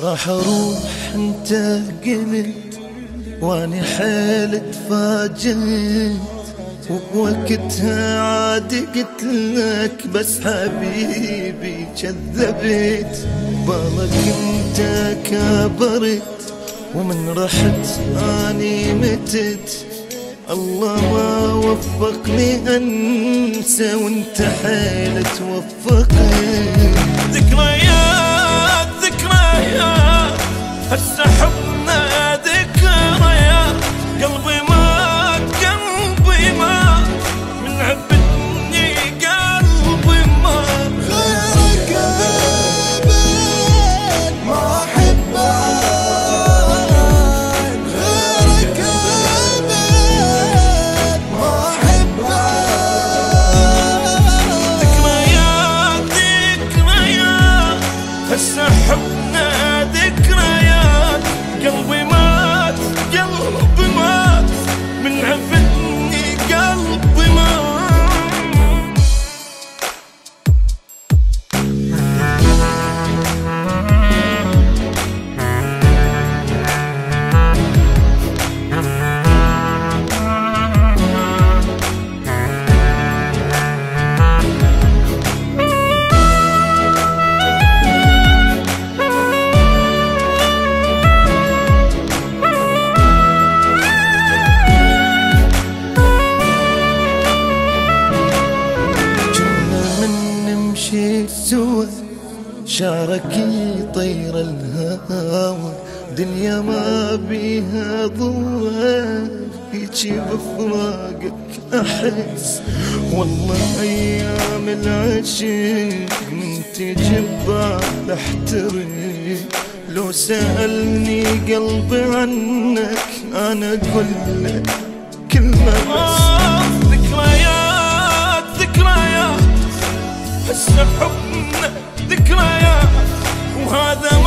راح اروح انت قلت واني حيل تفاجئت، وبوقتها عادي قلت لك بس حبيبي كذبت. بالك انت كبرت ومن رحت اني متت، الله ما وفقني انسى وانت حيل توفقني. ذكريات ذكريات هسه حبنا ذكريات، قلبي مات قلبي مات من عبدني قلبي مات. غيرك ابد ما احب عاد، غيرك ابد ما احب عاد. ذكريات ذكريات هسه حبنا ذكريات، قلبي مات قلبي مات من عفتني قلبي مات. نمشي سوا شعرك يطير الهوى، دنيا ما بيها ضوى هيجي بفراقك احس. والله ايام العشق من تجي ببال احترق، لو سألني قلبي عنك انا اقول لك كلمة بس. ذكريات ذكريات هسه حبنا ذكريات، وهذا